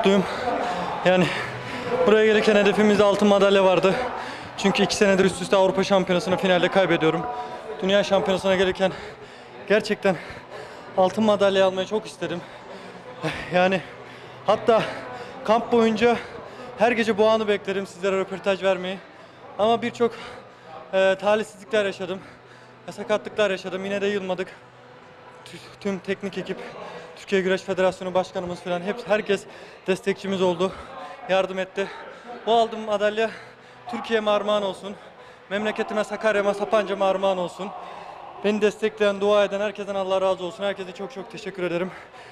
mutluyum. Yani buraya gelirken hedefimizde altın madalya vardı. Çünkü 2 senedir üst üste Avrupa Şampiyonası'nı finalde kaybediyorum. Dünya Şampiyonası'na gelirken gerçekten altın madalya almayı çok istedim. Yani hatta kamp boyunca her gece bu anı beklerim sizlere röportaj vermeyi. Ama birçok talihsizlikler yaşadım. Sakatlıklar yaşadım. Yine de yılmadık. Tüm teknik ekip, Türkiye Güreş Federasyonu Başkanımız falan herkes destekçimiz oldu. Yardım etti. Bu aldığım madalya Türkiye'ye armağan olsun. Memleketime, Sakarya'ma, Sapanca'ma armağan olsun. Beni destekleyen, dua eden herkesten Allah razı olsun. Herkese çok çok teşekkür ederim.